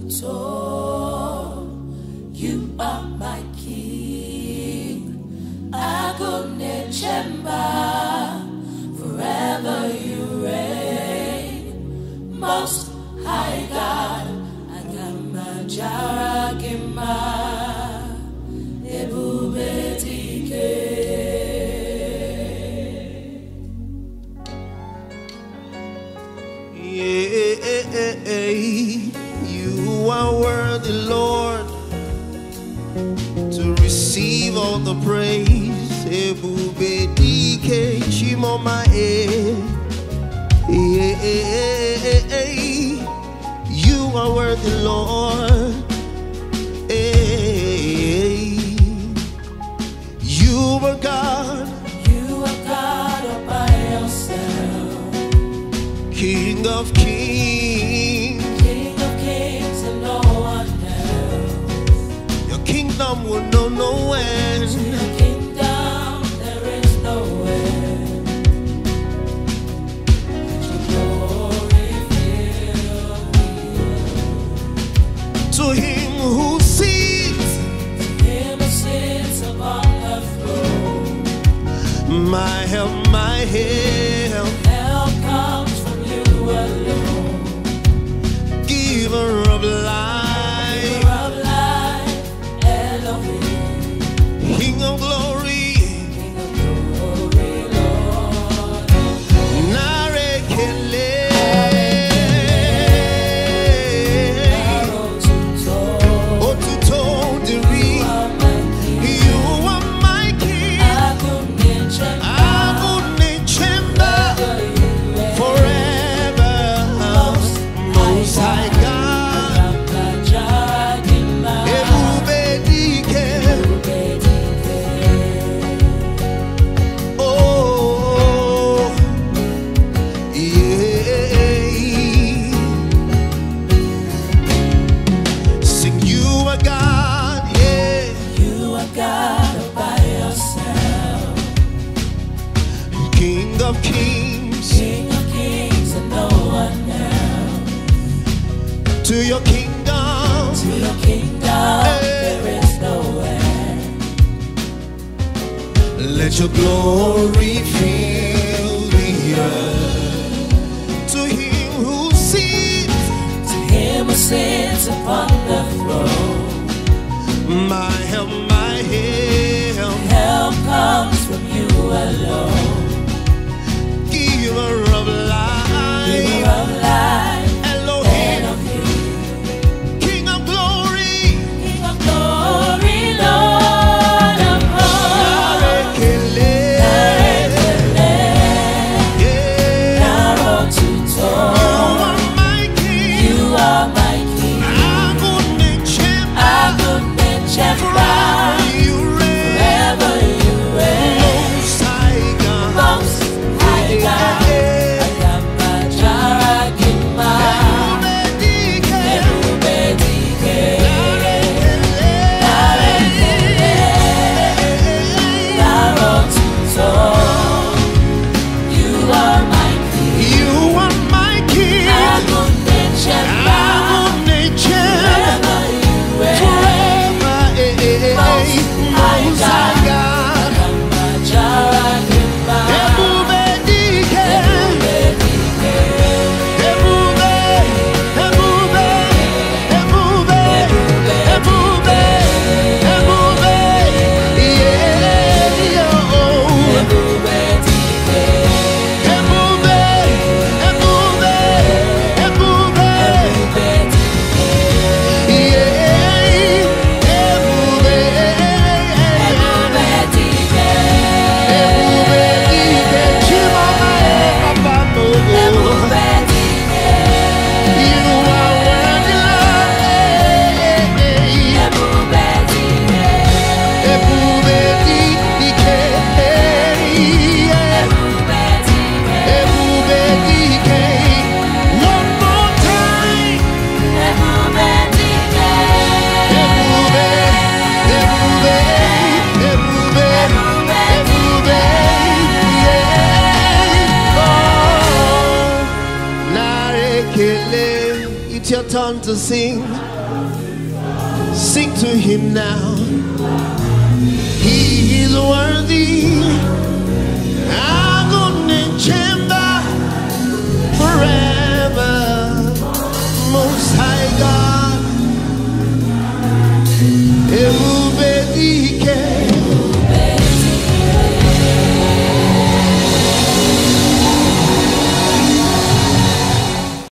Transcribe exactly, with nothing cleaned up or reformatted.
tuto, you are my King. Agone Chemba, forever you reign. Most High God, Agama Jaragima, Ebubetike. You are worthy, Lord, to receive all the praise. Ebubetike Chimomae. You are worthy, Lord. You are God. You are God all by yourself. King of kings. King of kings and no one else. Your kingdom will know no end. To your kingdom there is no end. Your glory fill the earth. To him who sits, To him who sits upon the throne. my help, my help, Help comes from you alone. giver of life, Giver of life, Elohim, King of glory. King of glory, Lord. Narekele. Narotuto, Otuto diri. you are my King. You are my king. Agune Chemba, Agune Chemba. forever you reign. Forever, Most High God. Agama Jaragima, Ebubedike. Ebubetike. Oh, yeah. Sing, you are God, yeah. You are God all by yourself. King of kings. King of kings and no one else. To your kingdom, To your kingdom there is no end. let your glory fill the earth. To him who sits, To him who sits upon the throne. my help, my help, Help comes from you alone. giver of life, Giver of life, Elohim, Elohim, King of glory. King of glory, Lord of hosts. Narekele. Narekele, Yeah. Narotuto, You are my king. you are my King. Agune Chemba. Agune Chemba, Forever you reign. forever you reign. Most High God. Most High God, Agama Jaragima, Ebubedike. Ebubetike. Narekele. Narotuto, you are my King. You are my king. Agune Chemba, Agune Chemba. forever you reign. Forever, eh, eh, eh, Most High Most High God. Agama Jaragima, Ebubedike. Ebubetike. Ebube, ebube, ebube, ebube, ebube, yeah, oh. Ebubetike. Ebube, ebube, ebube, It's your turn to sing. Sing to him now. He is worthy.